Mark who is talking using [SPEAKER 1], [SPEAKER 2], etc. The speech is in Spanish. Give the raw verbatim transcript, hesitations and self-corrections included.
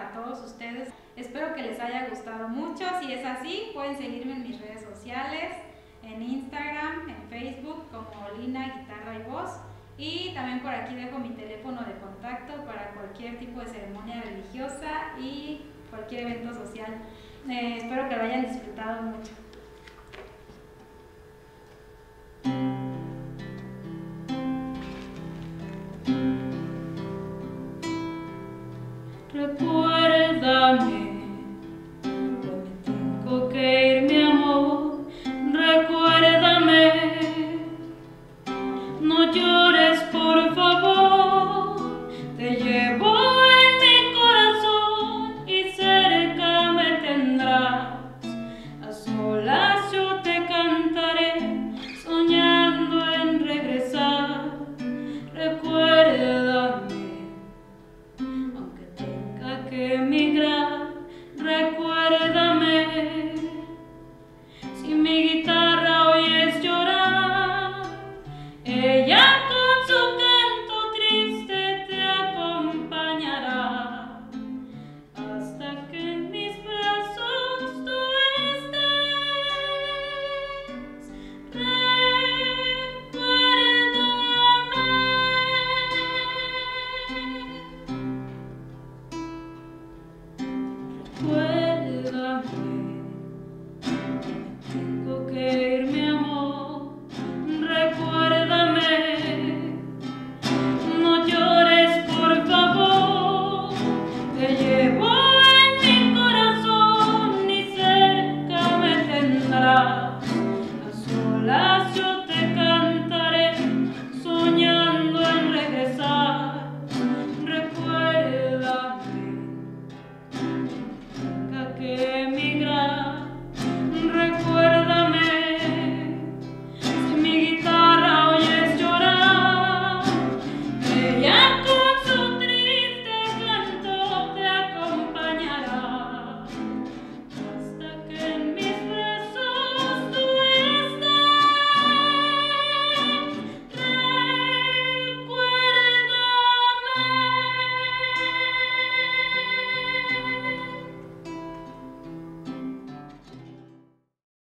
[SPEAKER 1] para todos ustedes. Espero que les haya gustado mucho. Si es así, pueden seguirme en mis redes sociales, en Instagram, en Facebook como Lina Guitarra y Voz. Y también por aquí dejo mi teléfono de contacto para cualquier tipo de ceremonia religiosa y cualquier evento social. Eh, espero que lo hayan disfrutado mucho.